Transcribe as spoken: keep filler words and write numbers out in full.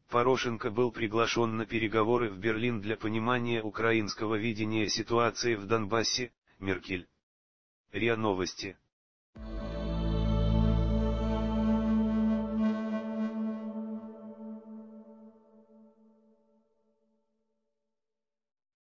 Порошенко был приглашен на переговоры в Берлин для понимания украинского видения ситуации в Донбассе. Меркель. РИА Новости.